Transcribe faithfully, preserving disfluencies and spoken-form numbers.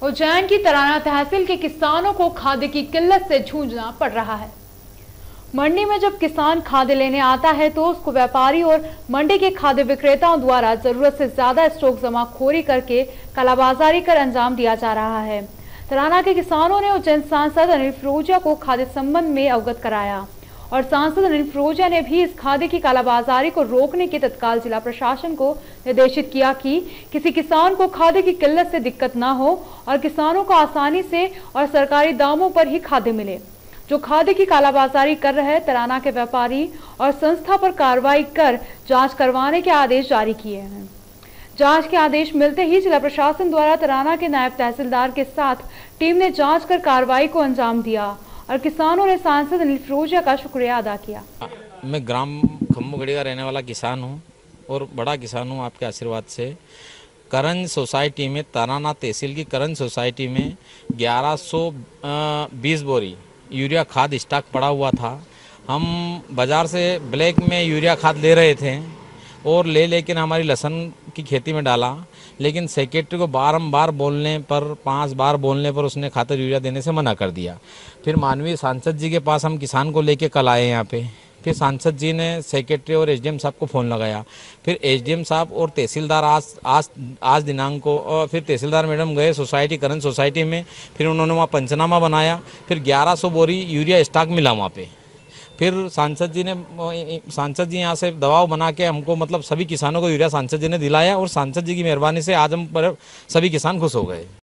उज्जैन की तराना तहसील के किसानों को खाद की किल्लत से जूझना पड़ रहा है। मंडी में जब किसान खाद लेने आता है तो उसको व्यापारी और मंडी के खाद्य विक्रेताओं द्वारा जरूरत से ज्यादा स्टॉक जमाखोरी करके कालाबाजारी कर अंजाम दिया जा रहा है। तराना के किसानों ने उज्जैन सांसद अनिल फिरोजिया को खाद्य संबंध में अवगत कराया और सांसद अनिल फिरोजिया ने भी इस खाद्य की कालाबाजारी को रोकने के तत्काल जिला प्रशासन को निर्देशित किया कि किसी किसान को खाद्य की किल्लत से दिक्कत न हो और किसानों को आसानी से और सरकारी दामों पर ही खाद्य मिले। जो खाद्य की कालाबाजारी कर रहे तराना के व्यापारी और संस्था पर कार्रवाई कर जांच करवाने के आदेश जारी किए हैं। जांच के आदेश मिलते ही जिला प्रशासन द्वारा तराना के नायब तहसीलदार के साथ टीम ने जांच कर कार्रवाई को अंजाम दिया और किसानों ने सांसद अनिल फिरोजिया का शुक्रिया अदा किया। मैं ग्राम खम्बुगड़ी का रहने वाला किसान हूं और बड़ा किसान हूं आपके आशीर्वाद से। करंज सोसाइटी में, तराना तहसील की करंज सोसाइटी में ग्यारह सौ बीस बोरी यूरिया खाद स्टॉक पड़ा हुआ था। हम बाज़ार से ब्लैक में यूरिया खाद ले रहे थे और ले लेकिन हमारी लहसुन की खेती में डाला, लेकिन सेक्रेटरी को बारंबार बोलने पर, पांच बार बोलने पर उसने खातर यूरिया देने से मना कर दिया। फिर माननीय सांसद जी के पास हम किसान को लेके कल आए यहाँ पे। फिर सांसद जी ने सेक्रेटरी और एसडीएम साहब को फ़ोन लगाया। फिर एसडीएम साहब और तहसीलदार आज आज आज दिनांक को और फिर तहसीलदार मैडम गए सोसाइटी, करंज सोसाइटी में। फिर उन्होंने वहाँ पंचनामा बनाया। फिर ग्यारह सौ बोरी यूरिया स्टॉक मिला वहाँ पे। फिर सांसद जी ने सांसद जी यहाँ से दबाव बना के हमको, मतलब सभी किसानों को यूरिया सांसद जी ने दिलाया और सांसद जी की मेहरबानी से आज हम पर सभी किसान खुश हो गए।